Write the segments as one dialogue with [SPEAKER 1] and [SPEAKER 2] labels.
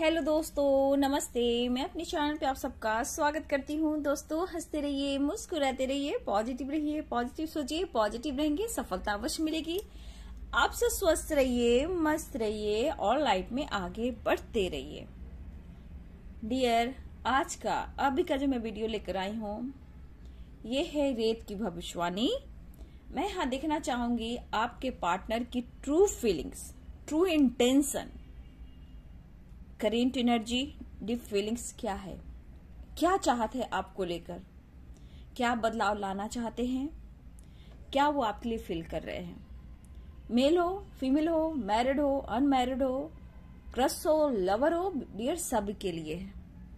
[SPEAKER 1] Hello दोस्तों, नमस्ते। मैं अपने चैनल पे आप सबका स्वागत करती हूँ। दोस्तों, हंसते रहिए, मुस्कुराते रहिए, पॉजिटिव रहिए, पॉजिटिव सोचिए, पॉजिटिव रहेंगे, सफलता अवश्य मिलेगी। आप सब स्वस्थ रहिए, मस्त रहिए और लाइफ में आगे बढ़ते रहिए। डियर, आज का अभी का जो मैं वीडियो लेकर आई हूँ, ये है रेत की भविष्यवाणी। मैं यहाँ देखना चाहूंगी आपके पार्टनर की true feelings, true intention, current energy, deep feelings क्या है, क्या चाहते हैं आपको लेकर, क्या बदलाव लाना चाहते हैं, क्या वो आपके लिए फील कर रहे हैं। मेल हो, फीमेल हो, मैरिड हो, अनमैरिड हो, क्रश हो, लवर हो, डियर, सब के लिए है।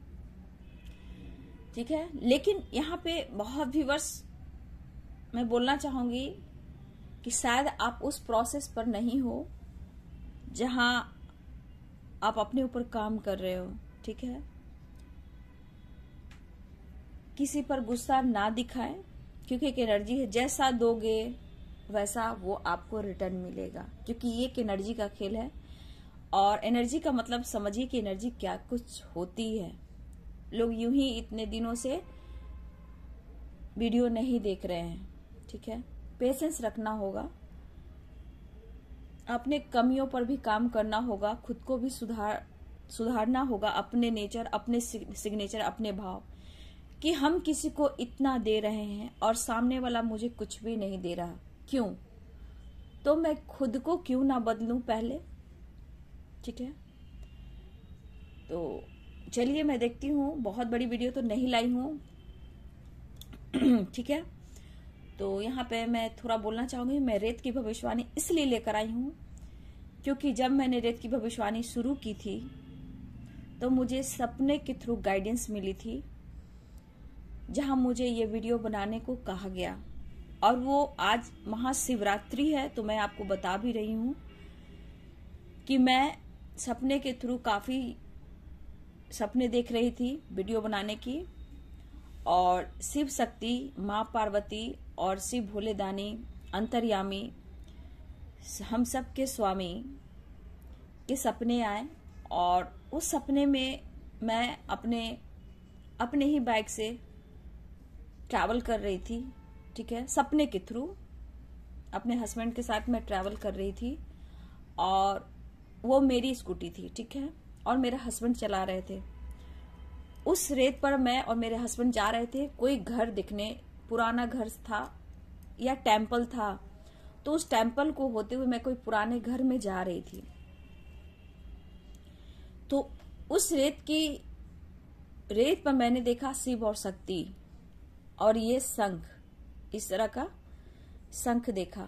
[SPEAKER 1] ठीक है, लेकिन यहाँ पे बहुत व्यूअर्स, मैं बोलना चाहूंगी कि शायद आप उस प्रोसेस पर नहीं हो जहां आप अपने ऊपर काम कर रहे हो। ठीक है, किसी पर गुस्सा ना दिखाएं, क्योंकि एक एनर्जी है, जैसा दोगे वैसा वो आपको रिटर्न मिलेगा, क्योंकि ये एक एनर्जी का खेल है। और एनर्जी का मतलब समझिए कि एनर्जी क्या कुछ होती है। लोग यूं ही इतने दिनों से वीडियो नहीं देख रहे हैं। ठीक है, पेशेंस रखना होगा, अपने कमियों पर भी काम करना होगा, खुद को भी सुधारना होगा, अपने नेचर, अपने सिग्नेचर, अपने भाव, कि हम किसी को इतना दे रहे हैं और सामने वाला मुझे कुछ भी नहीं दे रहा, क्यों? तो मैं खुद को क्यों ना बदलूं पहले। ठीक है, तो चलिए मैं देखती हूँ। बहुत बड़ी वीडियो तो नहीं लाई हूँ। ठीक है, तो यहाँ पे मैं थोड़ा बोलना चाहूंगी। मैं रेत की भविष्यवाणी इसलिए लेकर आई हूँ क्योंकि जब मैंने रेत की भविष्यवाणी शुरू की थी तो मुझे सपने के थ्रू गाइडेंस मिली थी, जहां मुझे ये वीडियो बनाने को कहा गया। और वो आज महाशिवरात्रि है, तो मैं आपको बता भी रही हूँ कि मैं सपने के थ्रू काफी सपने देख रही थी वीडियो बनाने की। और शिव शक्ति, माँ पार्वती और शिव भोले दानी, अंतर्यामी, हम सब के स्वामी के सपने आए। और उस सपने में मैं अपने ही बाइक से ट्रैवल कर रही थी। ठीक है, सपने के थ्रू अपने हस्बैंड के साथ मैं ट्रैवल कर रही थी और वो मेरी स्कूटी थी। ठीक है, और मेरे हस्बैंड चला रहे थे। उस रेत पर मैं और मेरे हस्बैंड जा रहे थे। कोई घर दिखने, पुराना घर था या टेम्पल था, तो उस टेम्पल को होते हुए मैं कोई पुराने घर में जा रही थी। तो उस रेत पर मैंने देखा शिव और शक्ति, और ये शंख, इस तरह का शंख देखा।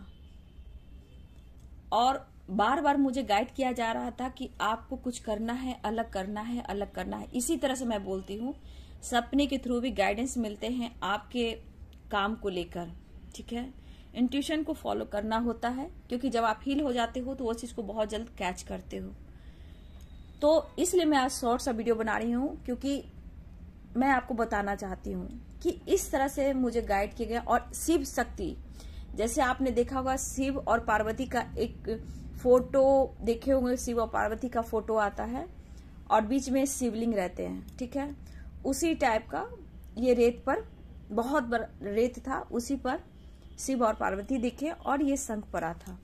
[SPEAKER 1] और बार बार मुझे गाइड किया जा रहा था कि आपको कुछ करना है, अलग करना है, अलग करना है। इसी तरह से मैं बोलती हूँ, सपने के थ्रू भी गाइडेंस मिलते हैं आपके काम को लेकर। ठीक है, इंट्यूशन को फॉलो करना होता है, क्योंकि जब आप हील हो जाते हो तो वो चीज को बहुत जल्द कैच करते हो। तो इसलिए मैं आज शॉर्ट सा वीडियो बना रही हूँ, क्योंकि मैं आपको बताना चाहती हूँ कि इस तरह से मुझे गाइड किया गया। और शिव शक्ति, जैसे आपने देखा होगा शिव और पार्वती का एक फोटो देखे होंगे, शिव और पार्वती का फोटो आता है और बीच में शिवलिंग रहते हैं। ठीक है, उसी टाइप का ये रेत पर, बहुत बड़ा रेत था, उसी पर शिव और पार्वती दिखे और ये शंख पड़ा था।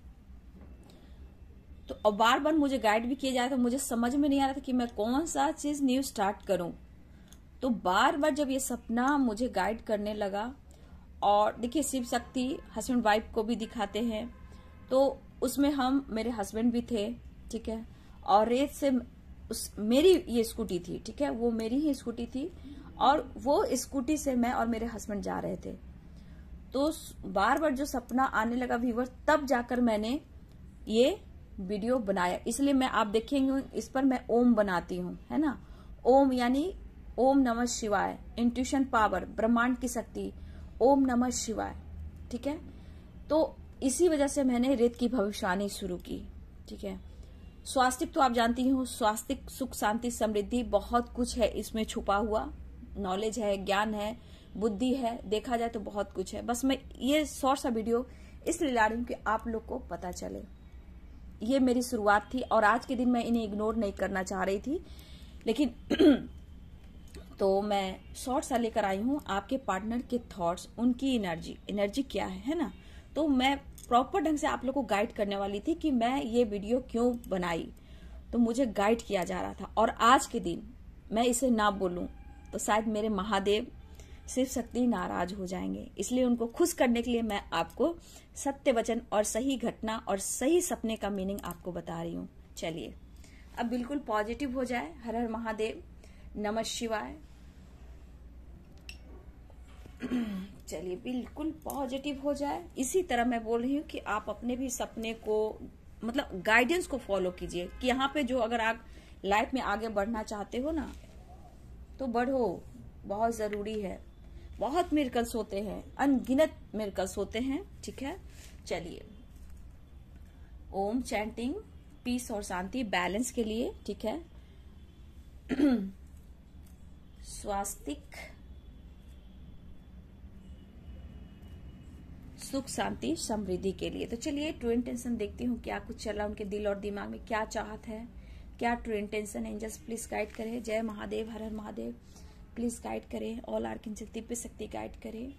[SPEAKER 1] तो बार बार मुझे गाइड भी किया जाता था, मुझे समझ में नहीं आ रहा था कि मैं कौन सा चीज न्यू स्टार्ट करूं। तो बार बार जब ये सपना मुझे गाइड करने लगा, और देखिए शिव शक्ति हस्बैंड वाइफ को भी दिखाते हैं, तो उसमें हम, मेरे हस्बैंड भी थे। ठीक है, और रेत से मेरी ये स्कूटी थी। ठीक है, वो मेरी ही स्कूटी थी और वो स्कूटी से मैं और मेरे हस्बैंड जा रहे थे। तो बार बार जो सपना आने लगा व्यूअर, तब जाकर मैंने ये वीडियो बनाया। इसलिए मैं, आप देखेंगे इस पर मैं ओम बनाती हूँ, है ना। ओम यानी ओम नमः शिवाय, इंट्यूशन पावर, ब्रह्मांड की शक्ति, ओम नमः शिवाय। ठीक है, तो इसी वजह से मैंने रेत की भविष्यवाणी शुरू की। ठीक है, स्वास्तिक तो आप जानती हो, स्वास्तिक सुख, शांति, समृद्धि, बहुत कुछ है इसमें छुपा हुआ। नॉलेज है, ज्ञान है, बुद्धि है, देखा जाए तो बहुत कुछ है। बस मैं ये शॉर्ट सा वीडियो इसलिए ला रही हूँ कि आप लोग को पता चले ये मेरी शुरुआत थी और आज के दिन मैं इन्हें इग्नोर नहीं करना चाह रही थी, लेकिन तो मैं शॉर्ट सा लेकर आई हूँ आपके पार्टनर के थॉट्स, उनकी एनर्जी क्या है ना। तो मैं प्रॉपर ढंग से आप लोग को गाइड करने वाली थी कि मैं ये वीडियो क्यों बनाई, तो मुझे गाइड किया जा रहा था। और आज के दिन मैं इसे ना बोलूं तो शायद मेरे महादेव शिव शक्ति नाराज हो जाएंगे, इसलिए उनको खुश करने के लिए मैं आपको सत्य वचन और सही घटना और सही सपने का मीनिंग आपको बता रही हूँ। चलिए अब बिल्कुल पॉजिटिव हो जाए। हर हर महादेव, नमः शिवाय। चलिए बिल्कुल पॉजिटिव हो जाए। इसी तरह मैं बोल रही हूँ कि आप अपने भी सपने को, मतलब गाइडेंस को फॉलो कीजिए कि यहाँ पे जो अगर आप लाइफ में आगे बढ़ना चाहते हो ना तो बढ़ो, बहुत जरूरी है। बहुत मिरेकल्स होते हैं, अनगिनत मिरेकल्स होते हैं, ठीक है। चलिए ओम चैंटिंग पीस और शांति बैलेंस के लिए, ठीक है। स्वास्तिक सुख शांति समृद्धि के लिए। तो चलिए ट्रू इंटेंशन देखती हूँ क्या कुछ चल रहा है उनके दिल और दिमाग में, क्या चाहत है, क्या ट्रू इंटेंशन है। एंजल्स प्लीज गाइड करें। जय महादेव, हर हर महादेव, प्लीज गाइड करें। ऑल आर्कएंजल दिव्य शक्ति गाइड करें।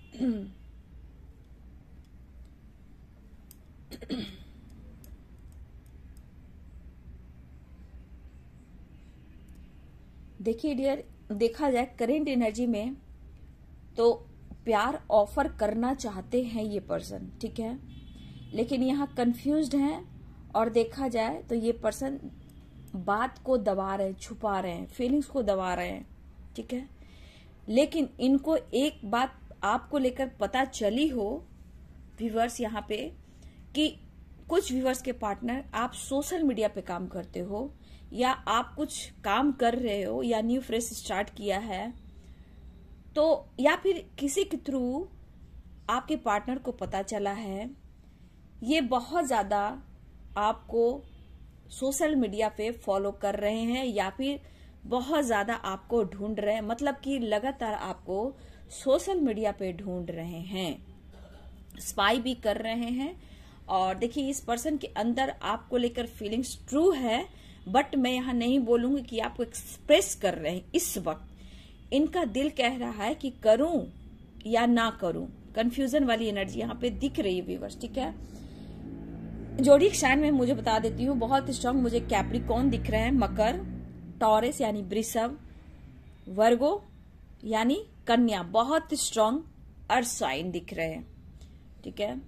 [SPEAKER 1] देखिए डियर, देखा जाए करेंट एनर्जी में तो प्यार ऑफर करना चाहते हैं ये पर्सन, ठीक है, लेकिन यहाँ कंफ्यूज्ड हैं। और देखा जाए तो ये पर्सन बात को दबा रहे हैं, छुपा रहे हैं, फीलिंग्स को दबा रहे हैं, ठीक है। लेकिन इनको एक बात आपको लेकर पता चली हो व्यूवर्स यहाँ पे, कि कुछ व्यूवर्स के पार्टनर आप सोशल मीडिया पे काम करते हो या आप कुछ काम कर रहे हो या न्यू फ्रेश स्टार्ट किया है, तो या फिर किसी के थ्रू आपके पार्टनर को पता चला है, ये बहुत ज्यादा आपको सोशल मीडिया पे फॉलो कर रहे हैं या फिर बहुत ज्यादा आपको ढूंढ रहे हैं, मतलब कि लगातार आपको सोशल मीडिया पे ढूंढ रहे हैं, स्पाई भी कर रहे हैं। और देखिए इस पर्सन के अंदर आपको लेकर फीलिंग्स ट्रू है, बट मैं यहाँ नहीं बोलूंगी कि आपको एक्सप्रेस कर रहे हैं। इस वक्त इनका दिल कह रहा है कि करूं या ना करूं, कंफ्यूजन वाली एनर्जी यहाँ पे दिख रही है व्यूअर्स, ठीक है। जोडिक साइन में मुझे बता देती हूँ, बहुत स्ट्रांग मुझे कैप्रिकॉर्न दिख रहे हैं, मकर, टॉरस यानी वृषभ, वर्गो यानी कन्या, बहुत स्ट्रांग अर्थ साइन दिख रहे हैं, ठीक है।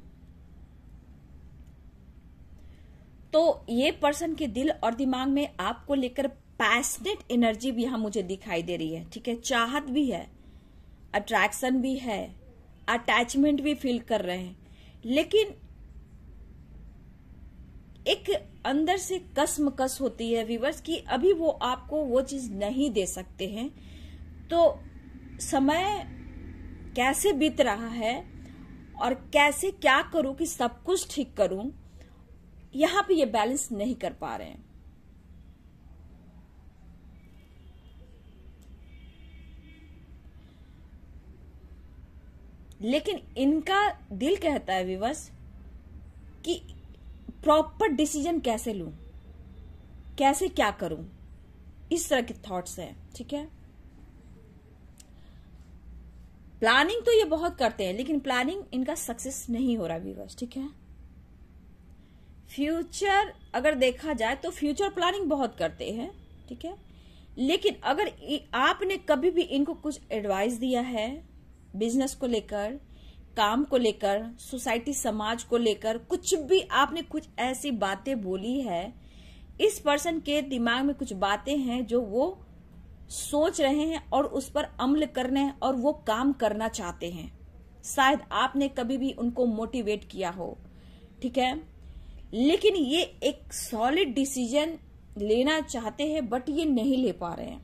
[SPEAKER 1] तो ये पर्सन के दिल और दिमाग में आपको लेकर पैशनेट एनर्जी भी यहां मुझे दिखाई दे रही है, ठीक है। चाहत भी है, अट्रैक्शन भी है, अटैचमेंट भी फील कर रहे हैं, लेकिन एक अंदर से कसमकस होती है व्यूअर्स कि अभी वो आपको वो चीज नहीं दे सकते हैं। तो समय कैसे बीत रहा है और कैसे क्या करूं कि सब कुछ ठीक करूं, यहां पे ये बैलेंस नहीं कर पा रहे हैं। लेकिन इनका दिल कहता है व्यूअर्स कि प्रॉपर डिसीजन कैसे लूं, कैसे क्या करूं, इस तरह के थॉट्स हैं, ठीक है। प्लानिंग तो ये बहुत करते हैं, लेकिन प्लानिंग इनका सक्सेस नहीं हो रहा व्यूअर्स, ठीक है। फ्यूचर अगर देखा जाए तो फ्यूचर प्लानिंग बहुत करते हैं, ठीक है, लेकिन अगर आपने कभी भी इनको कुछ एडवाइस दिया है बिजनेस को लेकर, काम को लेकर, सोसाइटी समाज को लेकर, कुछ भी आपने कुछ ऐसी बातें बोली है, इस पर्सन के दिमाग में कुछ बातें हैं जो वो सोच रहे हैं और उस पर अमल करने हैं और वो काम करना चाहते हैं। शायद आपने कभी भी उनको मोटिवेट किया हो, ठीक है, लेकिन ये एक सॉलिड डिसीजन लेना चाहते हैं बट ये नहीं ले पा रहे हैं।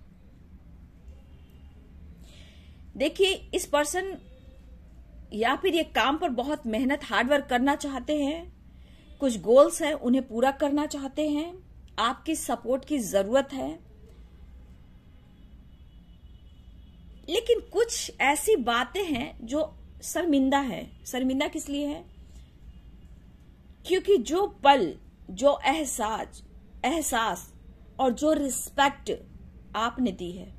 [SPEAKER 1] देखिए इस पर्सन या फिर ये काम पर बहुत मेहनत हार्डवर्क करना चाहते हैं, कुछ गोल्स हैं उन्हें पूरा करना चाहते हैं, आपकी सपोर्ट की जरूरत है, लेकिन कुछ ऐसी बातें हैं जो शर्मिंदा है। शर्मिंदा किस लिए है? क्योंकि जो पल जो एहसास और जो रिस्पेक्ट आपने दी है,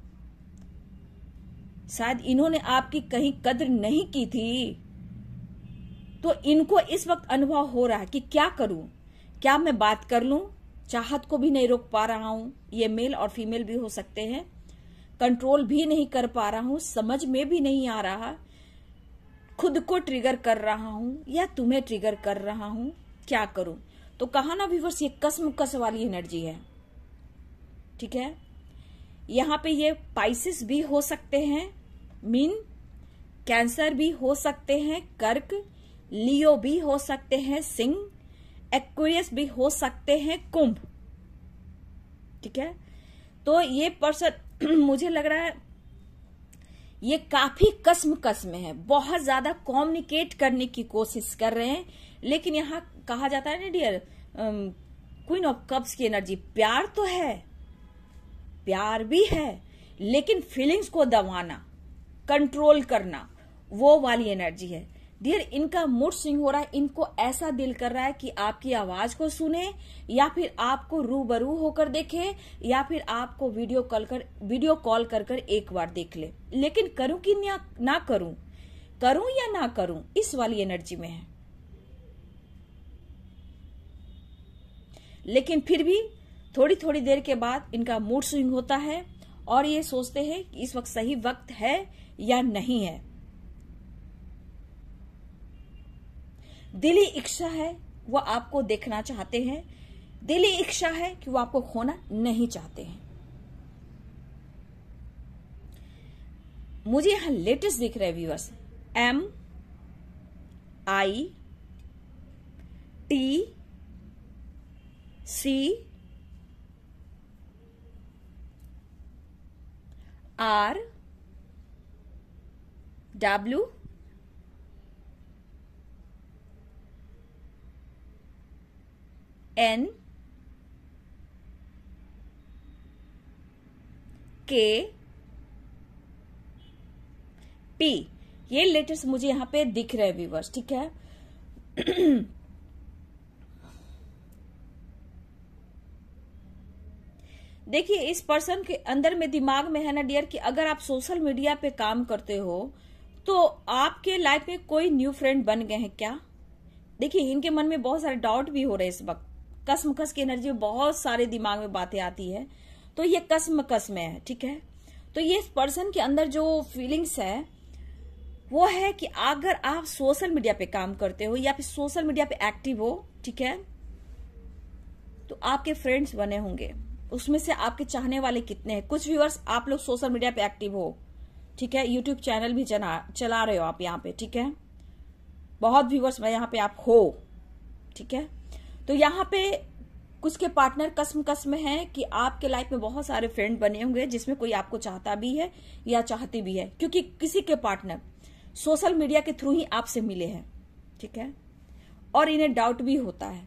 [SPEAKER 1] शायद इन्होंने आपकी कहीं कद्र नहीं की थी, तो इनको इस वक्त अनुभव हो रहा है कि क्या करूं, क्या मैं बात कर लूं, चाहत को भी नहीं रोक पा रहा हूं, ये मेल और फीमेल भी हो सकते हैं, कंट्रोल भी नहीं कर पा रहा हूं, समझ में भी नहीं आ रहा, खुद को ट्रिगर कर रहा हूं या तुम्हें ट्रिगर कर रहा हूं, क्या करूं। तो कहा ना व्यूअर्स, ये कसम वाली एनर्जी है, ठीक है। यहां पे ये पाइसेस भी हो सकते हैं, मीन कैंसर भी हो सकते हैं, कर्क, लियो भी हो सकते हैं, सिंह, एक्वेरियस भी हो सकते हैं, कुंभ, ठीक है। तो ये पर्सन मुझे लग रहा है ये काफी कसम है, बहुत ज्यादा कम्युनिकेट करने की कोशिश कर रहे हैं, लेकिन यहां कहा जाता है ना डियर, क्वीन ऑफ कप्स की एनर्जी, प्यार तो है, प्यार भी है, लेकिन फीलिंग्स को दबाना, कंट्रोल करना, वो वाली एनर्जी है डियर। इनका मूड स्विंग हो रहा है, इनको ऐसा दिल कर रहा है कि आपकी आवाज को सुने, या फिर आपको रूबरू होकर देखे, या फिर आपको वीडियो कॉल कर एक बार देख ले, लेकिन करूं कि ना करूं, करूं या ना करूं, इस वाली एनर्जी में है। लेकिन फिर भी थोड़ी देर के बाद इनका मूड स्विंग होता है और ये सोचते हैं कि इस वक्त सही वक्त है या नहीं है। दिली इच्छा है, वो आपको देखना चाहते हैं, दिली इच्छा है कि वो आपको खोना नहीं चाहते हैं। मुझे यहां लेटेस्ट दिख रहे व्यूअर्स, MIRWNK, ये लेटर्स मुझे यहां पे दिख रहे हैं व्यूअर्स, ठीक है। देखिए, इस पर्सन के अंदर में दिमाग में है ना डियर कि अगर आप सोशल मीडिया पे काम करते हो तो आपके लाइफ में कोई न्यू फ्रेंड बन गए हैं क्या। देखिए, इनके मन में बहुत सारे डाउट भी हो रहे हैं इस वक्त, कसम की एनर्जी में बहुत सारे दिमाग में बातें आती है, तो ये कसम में है, ठीक है। तो ये पर्सन के अंदर जो फीलिंग्स है वो है कि अगर आप सोशल मीडिया पे काम करते हो या फिर सोशल मीडिया पे एक्टिव हो, ठीक है, तो आपके फ्रेंड्स बने होंगे, उसमें से आपके चाहने वाले कितने हैं। कुछ व्यूअर्स आप लोग सोशल मीडिया पे एक्टिव हो, ठीक है, यूट्यूब चैनल भी चला रहे हो आप यहाँ पे, ठीक है, बहुत व्यूअर्स में यहाँ पे आप हो, ठीक है। तो यहाँ पे कुछ के पार्टनर कसम है कि आपके लाइफ में बहुत सारे फ्रेंड बने होंगे जिसमें कोई आपको चाहता भी है या चाहती भी है, क्योंकि किसी के पार्टनर सोशल मीडिया के थ्रू ही आपसे मिले हैं, ठीक है, और इन्हें डाउट भी होता है।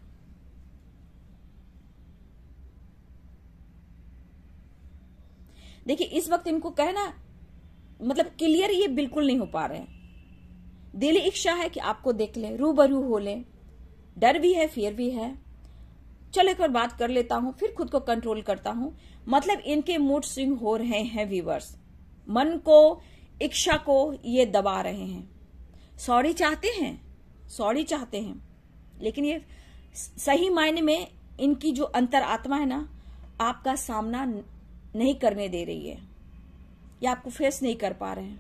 [SPEAKER 1] देखिए, इस वक्त इनको कहना मतलब क्लियर ये बिल्कुल नहीं हो पा रहे हैं। दिली इच्छा है कि आपको देख ले, रूबरू हो ले, डर भी है, फियर भी है, चल एक बार बात कर लेता हूं, फिर खुद को कंट्रोल करता हूं। मतलब इनके मूड स्विंग हो रहे हैं व्यूअर्स, मन को, इच्छा को ये दबा रहे हैं। सॉरी चाहते हैं, लेकिन ये सही मायने में इनकी जो अंतर आत्मा है ना, आपका सामना नहीं करने दे रही है या आपको फेस नहीं कर पा रहे हैं।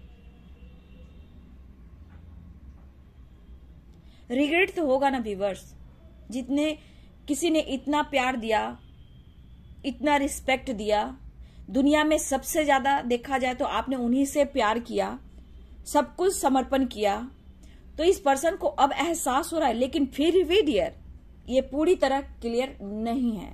[SPEAKER 1] रिग्रेट तो होगा ना व्यूअर्स, जितने किसी ने इतना प्यार दिया, इतना रिस्पेक्ट दिया, दुनिया में सबसे ज्यादा देखा जाए तो आपने उन्हीं से प्यार किया, सब कुछ समर्पण किया, तो इस पर्सन को अब एहसास हो रहा है, लेकिन फिर भी डियर ये पूरी तरह क्लियर नहीं है।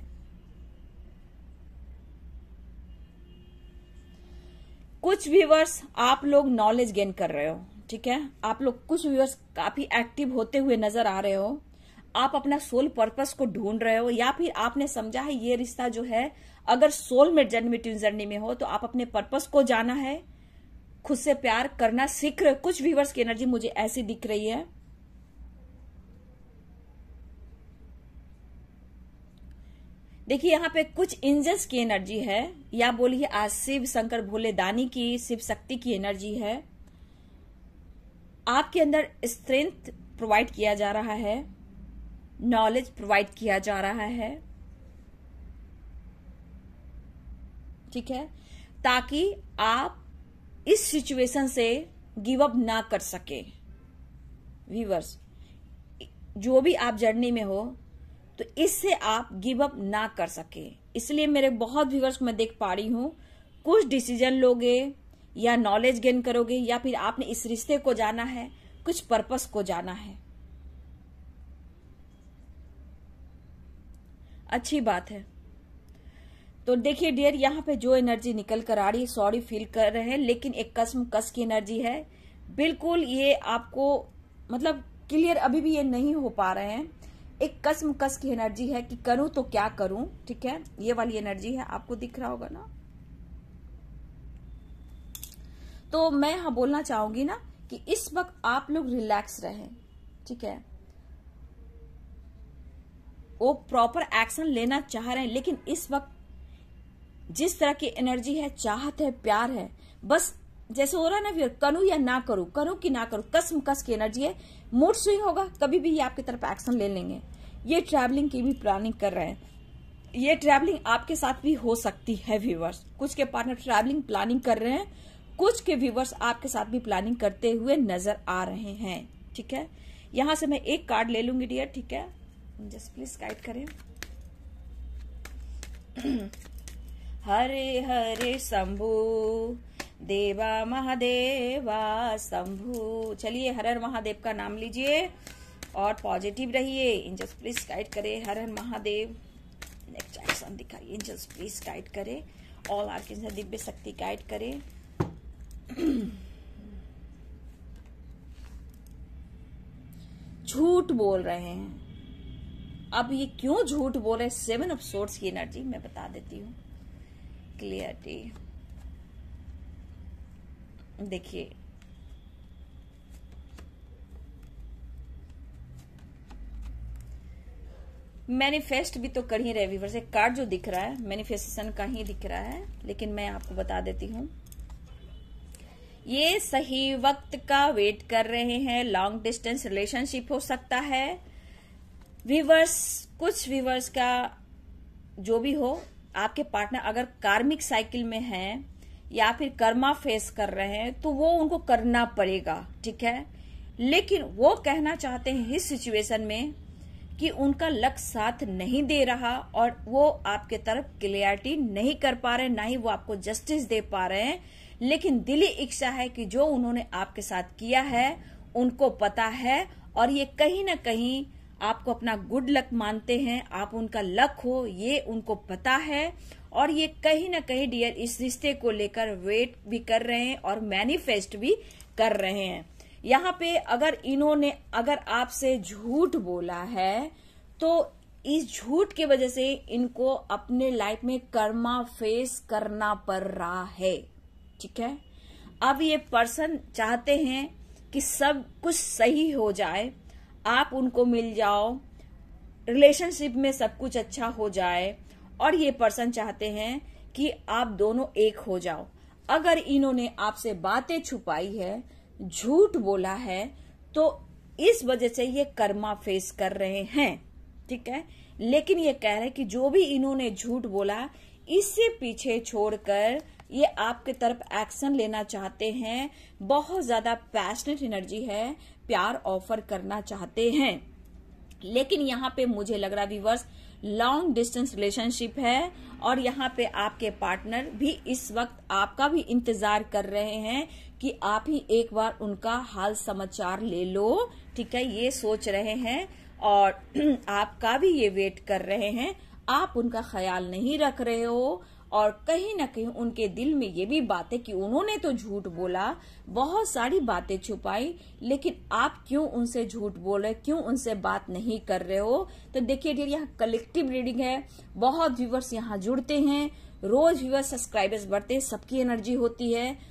[SPEAKER 1] कुछ व्यूअर्स आप लोग नॉलेज गेन कर रहे हो, ठीक है, आप लोग कुछ व्यूअर्स काफी एक्टिव होते हुए नजर आ रहे हो, आप अपना सोल पर्पस को ढूंढ रहे हो, या फिर आपने समझा है ये रिश्ता जो है अगर सोलमेट जर्नी में हो तो आप अपने पर्पस को जाना है, खुद से प्यार करना सीख रहे हो। कुछ व्यूअर्स की एनर्जी मुझे ऐसी दिख रही है। देखिए यहाँ पे कुछ एंजल्स की एनर्जी है, या बोलिए आज शिव शंकर भोले दानी की, शिव शक्ति की एनर्जी है। आपके अंदर स्ट्रेंथ प्रोवाइड किया जा रहा है, नॉलेज प्रोवाइड किया जा रहा है, ठीक है, ताकि आप इस सिचुएशन से गिव अप ना कर सके। व्यूअर्स, जो भी आप जर्नी में हो तो इससे आप गिव अप ना कर सके, इसलिए मेरे बहुत व्यूअर्स को मैं देख पा रही हूं, कुछ डिसीजन लोगे या नॉलेज गेन करोगे, या फिर आपने इस रिश्ते को जाना है, कुछ पर्पस को जाना है। अच्छी बात है। तो देखिए डियर, यहाँ पे जो एनर्जी निकल कर आ रही है, सॉरी फील कर रहे हैं, लेकिन एक कसम कस की एनर्जी है। बिल्कुल ये आपको मतलब क्लियर अभी भी ये नहीं हो पा रहे हैं। एक कसम कस की एनर्जी है कि करूं तो क्या करूं, ठीक है, ये वाली एनर्जी है, आपको दिख रहा होगा ना। तो मैं यहां बोलना चाहूंगी ना कि इस वक्त आप लोग रिलैक्स रहें, ठीक है। वो प्रॉपर एक्शन लेना चाह रहे हैं, लेकिन इस वक्त जिस तरह की एनर्जी है, चाहत है, प्यार है, बस जैसे हो रहा है ना, करूं या ना करूं, करूं कि ना करूं, कसम कस की एनर्जी है। मूड स्विंग होगा, कभी भी ये आपकी तरफ एक्शन ले लेंगे। ये ट्रैवलिंग की भी प्लानिंग कर रहे हैं, ये ट्रैवलिंग आपके साथ भी हो सकती है व्यूवर्स। कुछ के पार्टनर ट्रैवलिंग प्लानिंग कर रहे हैं, कुछ के व्यूवर्स आपके साथ भी प्लानिंग करते हुए नजर आ रहे हैं, ठीक है। यहां से मैं एक कार्ड ले लूंगी डियर, ठीक है, जस्ट प्लीज गाइड करें। हरे हरे शंभु देवा महादेवा शंभु। चलिए हर हर महादेव का नाम लीजिए और पॉजिटिव रहिए। एंजल्स प्लीज गाइड करें, हर हर महादेव। नेक्स्ट एक्शन दिखाइए, एंजल्स प्लीज गाइड करें, ऑल आर्केंजल दिव्य शक्ति गाइड करें। झूठ बोल रहे हैं, अब ये क्यों झूठ बोल रहे हैं? 7 ऑफ सोर्ड्स की एनर्जी मैं बता देती हूँ, क्लियरिटी। देखिए मैनिफेस्ट भी तो कर ही रहे व्यूअर्स। एक कार्ड जो दिख रहा है मैनिफेस्टेशन का ही दिख रहा है, लेकिन मैं आपको बता देती हूँ, ये सही वक्त का वेट कर रहे हैं। लॉन्ग डिस्टेंस रिलेशनशिप हो सकता है व्यूअर्स। कुछ व्यूअर्स का जो भी हो, आपके पार्टनर अगर कार्मिक साइकिल में हैं या फिर कर्मा फेस कर रहे हैं तो वो उनको करना पड़ेगा, ठीक है। लेकिन वो कहना चाहते हैं इस सिचुएशन में कि उनका लक साथ नहीं दे रहा और वो आपके तरफ क्लियरिटी नहीं कर पा रहे, ना ही वो आपको जस्टिस दे पा रहे हैं। लेकिन दिली इच्छा है कि जो उन्होंने आपके साथ किया है उनको पता है, और ये कहीं ना कहीं आपको अपना गुड लक मानते हैं, आप उनका लक हो ये उनको पता है। और ये कहीं ना कहीं डियर इस रिश्ते को लेकर वेट भी कर रहे हैं और मैनिफेस्ट भी कर रहे हैं। यहाँ पे अगर आपसे झूठ बोला है तो इस झूठ की वजह से इनको अपने लाइफ में कर्मा फेस करना पड़ रहा है, ठीक है। अब ये पर्सन चाहते हैं कि सब कुछ सही हो जाए, आप उनको मिल जाओ, रिलेशनशिप में सब कुछ अच्छा हो जाए, और ये पर्सन चाहते हैं कि आप दोनों एक हो जाओ। अगर इन्होंने आपसे बातें छुपाई है, झूठ बोला है, तो इस वजह से ये कर्मा फेस कर रहे हैं, ठीक है। लेकिन ये कह रहे हैं कि जो भी इन्होंने झूठ बोला इससे पीछे छोड़कर ये आपके तरफ एक्शन लेना चाहते हैं। बहुत ज्यादा पैशनेट एनर्जी है, प्यार ऑफर करना चाहते हैं। लेकिन यहाँ पे मुझे लग रहा व्यूअर्स लॉन्ग डिस्टेंस रिलेशनशिप है, और यहाँ पे आपके पार्टनर भी इस वक्त आपका भी इंतजार कर रहे हैं कि आप ही एक बार उनका हाल समाचार ले लो, ठीक है, ये सोच रहे हैं। और आपका भी ये वेट कर रहे हैं, आप उनका ख्याल नहीं रख रहे हो, और कहीं ना कहीं उनके दिल में ये भी बात है कि उन्होंने तो झूठ बोला, बहुत सारी बातें छुपाई, लेकिन आप क्यों उनसे झूठ बोल रहे, क्यों उनसे बात नहीं कर रहे हो। तो देखिए डियर, यहाँ कलेक्टिव रीडिंग है, बहुत व्यूवर्स यहाँ जुड़ते हैं, रोज व्यूवर्स सब्सक्राइबर्स बढ़ते हैं, सबकी एनर्जी होती है।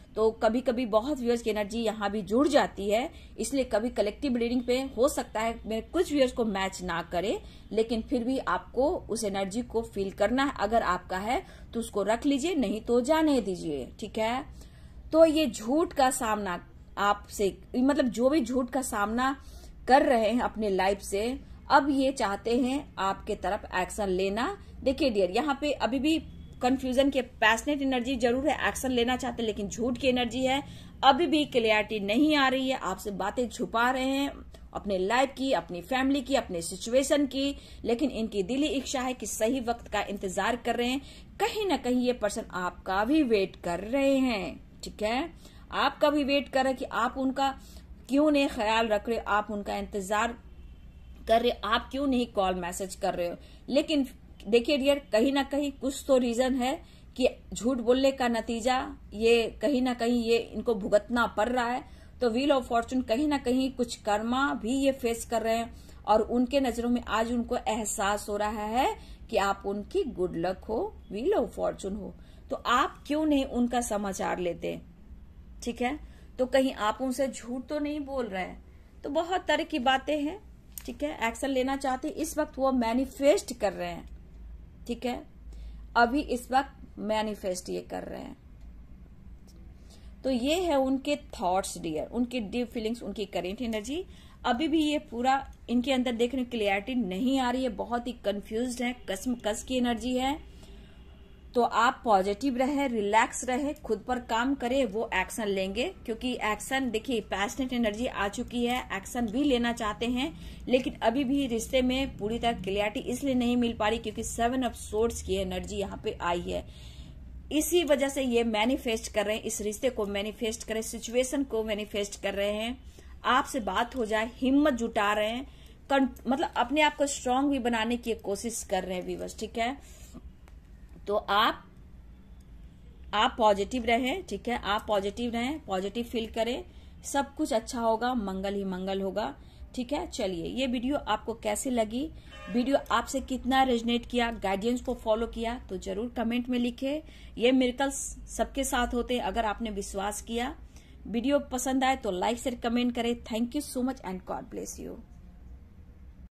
[SPEAKER 1] तो कभी कभी बहुत व्यूअर्स की एनर्जी यहाँ भी जुड़ जाती है, इसलिए कभी कलेक्टिव रीडिंग पे हो सकता है मेरे कुछ व्यूअर्स को मैच ना करे, लेकिन फिर भी आपको उस एनर्जी को फील करना है। अगर आपका है तो उसको रख लीजिए, नहीं तो जाने दीजिए, ठीक है। तो ये झूठ का सामना आपसे, मतलब जो भी झूठ का सामना कर रहे हैं अपने लाइफ से, अब ये चाहते हैं आपके तरफ एक्शन लेना। देखिए डियर, यहाँ पे अभी भी कंफ्यूजन के पैशनेट एनर्जी जरूर है, एक्शन लेना चाहते हैं, लेकिन झूठ की एनर्जी है। अभी भी क्लियरिटी नहीं आ रही है, आपसे बातें छुपा रहे हैं अपने लाइफ की, अपनी फैमिली की, अपने सिचुएशन की, लेकिन इनकी दिली इच्छा है कि सही वक्त का इंतजार कर रहे हैं। कहीं ना कहीं ये पर्सन आपका भी वेट कर रहे हैं, ठीक है, आपका भी वेट कर रहे हैं कि आप उनका क्यों नहीं ख्याल रख रहे, आप उनका इंतजार कर रहे, आप क्यों नहीं कॉल मैसेज कर रहे हो। लेकिन देखिए डियर, कहीं ना कहीं कुछ तो रीजन है कि झूठ बोलने का नतीजा ये कहीं ना कहीं ये इनको भुगतना पड़ रहा है। तो व्हील ऑफ फॉर्चून कहीं ना कहीं कुछ कर्मा भी ये फेस कर रहे हैं, और उनके नजरों में आज उनको एहसास हो रहा है कि आप उनकी गुड लक हो, व्हील ऑफ फॉर्चून हो, तो आप क्यों नहीं उनका समाचार लेते, ठीक है। तो कहीं आप उनसे झूठ तो नहीं बोल रहे हैं। तो बहुत तरह की बातें हैं, ठीक है। एक्शन लेना चाहते इस वक्त वो मैनिफेस्ट कर रहे हैं, ठीक है, अभी इस वक्त मैनिफेस्ट ये कर रहे हैं। तो ये है उनके थॉट्स डियर, उनकी डीप फीलिंग्स, उनकी करेंट एनर्जी। अभी भी ये पूरा इनके अंदर देखने क्लियरिटी नहीं आ रही है, बहुत ही कंफ्यूज्ड है, कसमकस की एनर्जी है। तो आप पॉजिटिव रहे, रिलैक्स रहे, खुद पर काम करें, वो एक्शन लेंगे। क्योंकि एक्शन, देखिए पैशनेट एनर्जी आ चुकी है, एक्शन भी लेना चाहते हैं, लेकिन अभी भी रिश्ते में पूरी तरह क्लियरिटी इसलिए नहीं मिल पा रही क्योंकि 7 ऑफ सोर्ड्स की एनर्जी यहाँ पे आई है। इसी वजह से ये मैनिफेस्ट कर रहे हैं, इस रिश्ते को मैनिफेस्ट कर रहे हैं, सिचुएशन को मैनिफेस्ट कर रहे हैं। आपसे बात हो जाए, हिम्मत जुटा रहे हैं, मतलब अपने आप को स्ट्रांग भी बनाने की कोशिश कर रहे हैं व्यूअर्स, ठीक है। तो आप पॉजिटिव रहें, ठीक है, आप पॉजिटिव रहें, पॉजिटिव फील करें, सब कुछ अच्छा होगा, मंगल ही मंगल होगा, ठीक है। चलिए, ये वीडियो आपको कैसी लगी, वीडियो आपसे कितना रेजनेट किया, गाइडेंस को फॉलो किया, तो जरूर कमेंट में लिखे। ये मिरेकल्स सबके साथ होते हैं अगर आपने विश्वास किया। वीडियो पसंद आए तो लाइक शेयर कमेंट करें। Thank you so much and god bless you.